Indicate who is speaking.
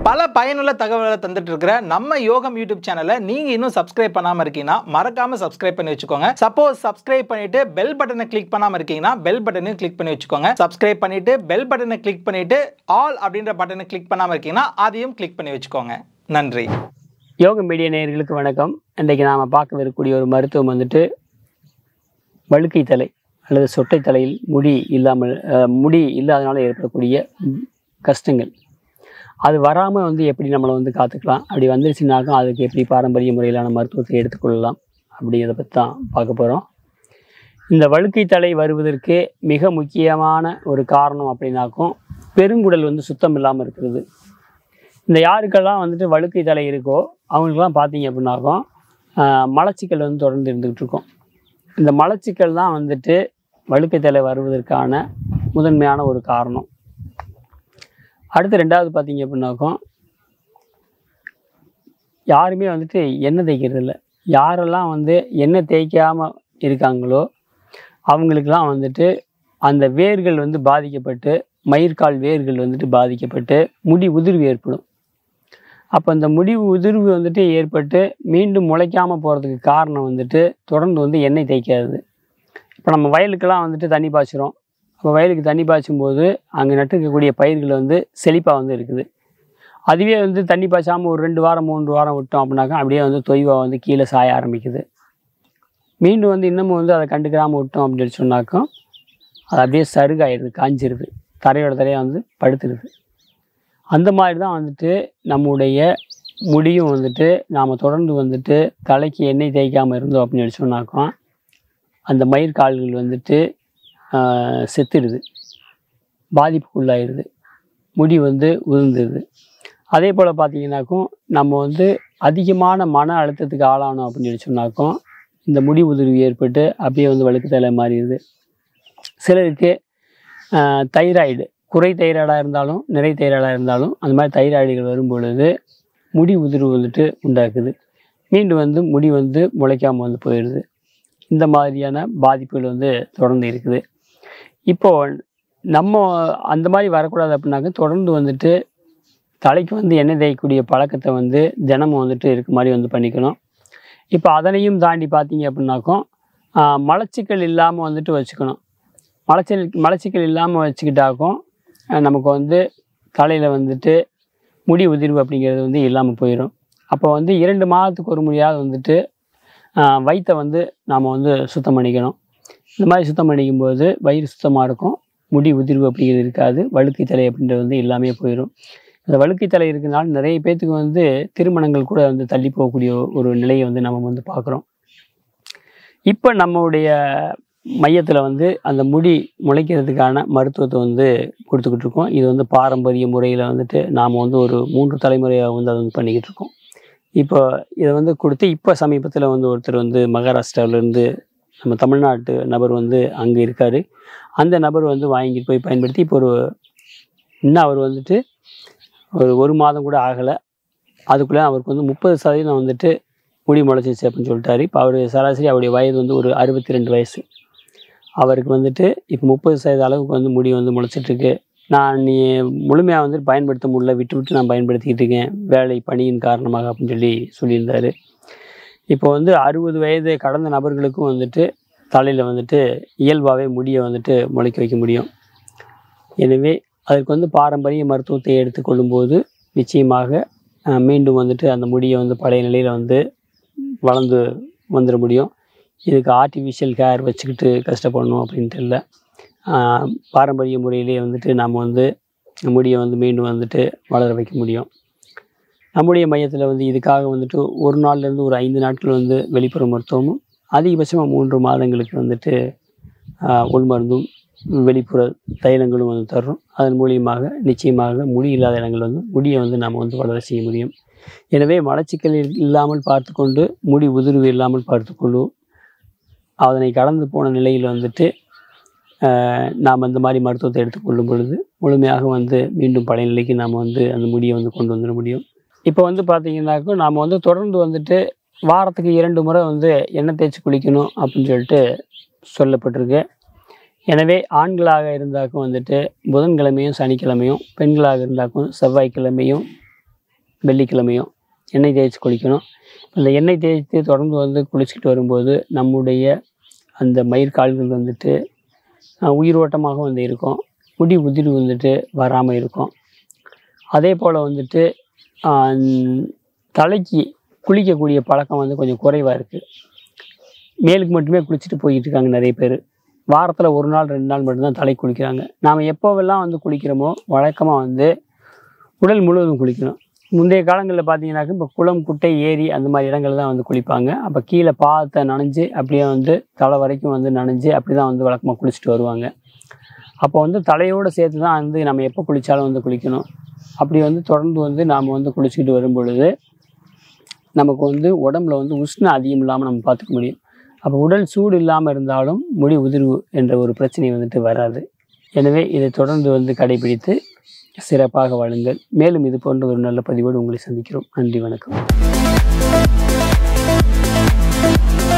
Speaker 1: பல பயனுள்ள தகவல்களை தந்துட்டு இருக்கிற நம்ம யோகம் யூடியூப் சேனலை நீங்க இன்னும் சப்ஸ்கிரைப் பண்ணாம இருக்கீங்கன்னா மறக்காம சப்ஸ்கிரைப் பண்ணி வச்சுக்கோங்க. சப்போஸ் சப்ஸ்கிரைப் பண்ணிட்டு பெல் பட்டனை கிளிக் பண்ணாம இருக்கீங்கன்னா பெல் பட்டனையும் கிளிக் பண்ணி வச்சுக்கோங்க. சப்ஸ்கிரைப் பண்ணிட்டு பெல் பட்டனை கிளிக் பண்ணிட்டு ஆல் அப்படின்ற பட்டனை கிளிக் பண்ணாம இருக்கீங்கன்னா அதையும் கிளிக் பண்ணி வச்சுக்கோங்க. நன்றி.
Speaker 2: யோக மீடியா நேயர்களுக்கு வணக்கம். இன்றைக்கு நாம் பார்க்கவிருக்கக்கூடிய ஒரு மருத்துவம் வந்துட்டு வழுக்கை தலை அல்லது சொட்டை தலையில் முடி இல்லாதனால ஏற்படக்கூடிய கஷ்டங்கள், அது வராமல் எப்படி நம்மளை காத்துக்கலாம், அப்படி வந்துருச்சுனாக்கும் அதுக்கு எப்படி பாரம்பரிய முறையிலான மருத்துவத்தை எடுத்துக்கொள்ளலாம் அப்படிங்கிறத பற்றி தான் பார்க்க போகிறோம். இந்த வழுக்கை தலை வருவதற்கு மிக முக்கியமான ஒரு காரணம் அப்படின்னாக்கும் பெருங்குடல் சுத்தம் இல்லாமல் இருக்கிறது. இந்த யாருக்கெல்லாம் வழுக்கை தலை இருக்கோ அவங்களுக்கெல்லாம் பார்த்தீங்க அப்படின்னாக்கும் மலச்சிக்கல் தொடர்ந்து இருந்துக்கிட்டு இருக்கும். இந்த மலச்சிக்கல் தான் வழுக்கை தலை வருவதற்கான முதன்மையான ஒரு காரணம். அடுத்து ரெண்டாவது பார்த்தீங்க அப்படின்னாக்கும் யாருமே எண்ணெய் தேய்க்கிறது இல்லை. யாரெல்லாம் எண்ணெய் தேய்க்காமல் இருக்காங்களோ அவங்களுக்கெல்லாம் அந்த வேர்கள் பாதிக்கப்பட்டு மயிர்கால் வேர்கள் பாதிக்கப்பட்டு முடி உதிர்வு ஏற்படும். அப்போ அந்த முடி உதிர்வு ஏற்பட்டு மீண்டும் முளைக்காமல் போகிறதுக்கு காரணம் தொடர்ந்து எண்ணெய் தேய்க்காது. இப்போ நம்ம வயலுக்கெல்லாம் தண்ணி பாய்ச்சிரும். அப்போ வயலுக்கு தண்ணி பாய்ச்சும் போது அங்கே நட்டுக்கக்கூடிய பயிர்கள் செழிப்பாக இருக்குது. அதுவே தண்ணி பாய்ச்சாமல் ஒரு 2 வாரம் 3 வாரம் விட்டோம் அப்படின்னாக்கா அப்படியே தொய்வாக கீழே சாய ஆரம்பிக்குது. மீண்டும் இன்னமும் அதை கண்டுக்கிறாமல் விட்டோம் அப்படின்னு சொன்னாக்கும் அது அப்படியே சருகாயிடுது, காஞ்சிருது, தரையோட தரையாக படுத்துருது. அந்த மாதிரி தான் நம்முடைய முடியும் நாம் தொடர்ந்து தலைக்கு எண்ணெய் தேய்க்காமல் இருந்தோம் அப்படின்னு சொன்னாக்கும் அந்த மயிர்கால்கள் செத்துடுது, பாதிப்புக்குள்ளாயிடுது, முடி உதிர்ந்துடுது. அதே போல் பார்த்தீங்கன்னாக்கும் நம்ம அதிகமான மன அழுத்தத்துக்கு ஆளானோம் அப்படின்னு சொன்னாக்கும் இந்த முடி உதிர்வு ஏற்பட்டு அப்படியே வழுக்கு தலை மாறிடுது. சிலருக்கு தைராய்டு, குறை தைராய்டாக இருந்தாலும் நிறை தைராய்டாக இருந்தாலும் அந்த மாதிரி தைராய்டுகள் வரும் பொழுது முடி உதிர்வு உண்டாக்குது. மீண்டும் முடி முளைக்காமல் போயிடுது. இந்த மாதிரியான பாதிப்புகள் தொடர்ந்து இருக்குது. இப்போது நம்ம அந்த மாதிரி வரக்கூடாது அப்படின்னாக்க தொடர்ந்து தலைக்கு எண்ணெய் தேய்க்கக்கூடிய பழக்கத்தை தினமும் இருக்க மாதிரி பண்ணிக்கணும். இப்போ அதனையும் தாண்டி பார்த்தீங்க அப்படின்னாக்கும் மலச்சிக்கல் இல்லாமல் வச்சுக்கணும். மலச்சிக்கல் இல்லாமல் வச்சுக்கிட்டாக்கும் நமக்கு தலையில் முடி உதிர்வு அப்படிங்கிறது இல்லாமல் போயிடும். அப்போ 2 மாதத்துக்கு ஒரு முறையாவது வயிற்றை நாம் சுத்தம் பண்ணிக்கணும். இந்த மாதிரி சுத்தம் பண்ணிக்கும்போது வயிறு சுத்தமாக இருக்கும், முடி உதிர்வு அப்படிங்கிறது இருக்காது, வழுக்கை தலை அப்படின்றது எல்லாமே போயிடும். இந்த வழுக்கை தலை இருக்கிறனால நிறைய பேர்த்துக்கு திருமணங்கள் கூட தள்ளி போகக்கூடிய ஒரு நிலையை நம்ம பார்க்குறோம். இப்போ நம்மளுடைய மையத்தில் அந்த முடி முளைக்கிறதுக்கான மருத்துவத்தை கொடுத்துக்கிட்டு இருக்கோம். இது பாரம்பரிய முறையில் நாம் ஒரு 3 தலைமுறையாக அதை பண்ணிக்கிட்டு இருக்கோம். இப்போ இதை கொடுத்து இப்போ சமீபத்தில் ஒருத்தர் மகாராஷ்டிராவிலேருந்து நம்ம தமிழ்நாட்டு நபர் அங்கே இருக்கார். அந்த நபர் வாங்கிட்டு போய் பயன்படுத்தி இப்போ இன்னும் அவர் ஒரு மாதம் கூட ஆகலை. அதுக்குள்ளே அவருக்கு 30% முடி முளைச்சிச்சு அப்படின்னு சொல்லிட்டாரு. இப்போ அவர் சராசரி அவருடைய வயது ஒரு 62 வயசு. அவருக்கு இப்போ 30% அளவுக்கு முடி முளைச்சிட்ருக்கு. நான் முழுமையாக பயன்படுத்த முடியல, விட்டு நான் பயன்படுத்திக்கிட்டு இருக்கேன் வேலை பணியின் காரணமாக அப்படின்னு சொல்லியிருந்தார். இப்போ 60 வயது கடந்த நபர்களுக்கும் தலையில் இயல்பாகவே முடியை முளைக்க வைக்க முடியும். எனவே அதற்கு பாரம்பரிய மருத்துவத்தை எடுத்துக்கொள்ளும்போது நிச்சயமாக மீண்டும் அந்த முடியை பழைய நிலையில் வளர்ந்து வந்துட முடியும். இதுக்கு ஆர்டிஃபிஷியல் ஹேர் வச்சுக்கிட்டு கஷ்டப்படணும் அப்படின்ட்டு இல்லை. பாரம்பரிய முறையிலே நாம் முடியை மீண்டும் வளர வைக்க முடியும். நம்முடைய மையத்தில் இதுக்காக 1 நாள்லேருந்து ஒரு 5 நாட்கள் வெளிப்புற மருத்துவமும் அதிகபட்சமாக 3 மாதங்களுக்கு உள்மருந்தும் வெளிப்புற தைலங்களும் தர்றோம். அதன் மூலியமாக நிச்சயமாக முடி இல்லாத இடங்கள் முடியை நாம் வளர செய்ய முடியும். எனவே மலச்சிக்கல் இல்லாமல் பார்த்து கொண்டு முடி உதிர்வு இல்லாமல் பார்த்துக்கொள்வோம். அதனை கடந்து போன நிலையில் நாம் அந்த மாதிரி மருத்துவத்தை எடுத்துக்கொள்ளும் பொழுது முழுமையாக மீண்டும் பழைய நிலைக்கு நாம் அந்த முடியை கொண்டு வந்துட முடியும். இப்போ பார்த்தீங்கன்னாக்கும் நாம் தொடர்ந்து வாரத்துக்கு 2 முறை எண்ணெய் தேய்ச்சி குளிக்கணும் அப்படின்னு சொல்லிட்டு சொல்லப்பட்டிருக்கு. எனவே ஆண்களாக இருந்தாக்கும் புதன்கிழமையும் சனிக்கிழமையும், பெண்களாக இருந்தாக்கும் செவ்வாய்க்கிழமையும் வெள்ளிக்கிழமையும் எண்ணெய் தேய்ச்சி குளிக்கணும். இந்த எண்ணெய் தேய்ச்சி தொடர்ந்து வந்து குளிச்சுக்கிட்டு வரும்போது நம்முடைய அந்த மயிர்கால்கள் வந்துட்டு உயிரோட்டமாக வந்து இருக்கும். முடி உதிர்வு வந்துட்டு வராமல் இருக்கும். அதே போல் வந்துட்டு தலைக்கு குளிக்கக்கூடிய பழக்கம் வந்து கொஞ்சம் குறைவாக இருக்குது. மேலுக்கு மட்டுமே குளிச்சுட்டு போய்கிட்டு இருக்காங்க நிறைய பேர். வாரத்தில் 1 நாள் 2 நாள் மட்டும்தான் தலை குளிக்கிறாங்க. நாம் எப்போவெல்லாம் வந்து குளிக்கிறோமோ வழக்கமாக வந்து உடல் முழுவதும் குளிக்கணும். முந்தைய காலங்களில் பார்த்தீங்கன்னாக்க இப்போ குளம், குட்டை, ஏரி அந்த மாதிரி இடங்கள் தான் வந்து குளிப்பாங்க. அப்போ கீழே பாதத்தை நனைஞ்சு அப்படியே வந்து தலை வரைக்கும் வந்து நனைஞ்சு அப்படி தான் வந்து வழக்கமாக குளிச்சுட்டு வருவாங்க. அப்போ வந்து தலையோடு சேர்த்து தான் வந்து நம்ம எப்போ குளித்தாலும் வந்து குளிக்கணும். அப்படி வந்து தொடர்ந்து வந்து நாம் வந்து குளிச்சுக்கிட்டு வரும் பொழுது நமக்கு வந்து உடம்புல வந்து உஷ்ணம் அதிகம் இல்லாமல் நம்ம பார்த்துக்க முடியும். அப்போ உடல் சூடு இல்லாமல் இருந்தாலும் முடி உதிர்வு என்ற ஒரு பிரச்சனை வந்துட்டு வராது. எனவே இதை தொடர்ந்து வந்து கடைபிடித்து சிறப்பாக வாழுங்கள். மேலும் இது போன்ற ஒரு நல்ல பதிவோடு உங்களை சந்திக்கிறோம். நன்றி, வணக்கம்.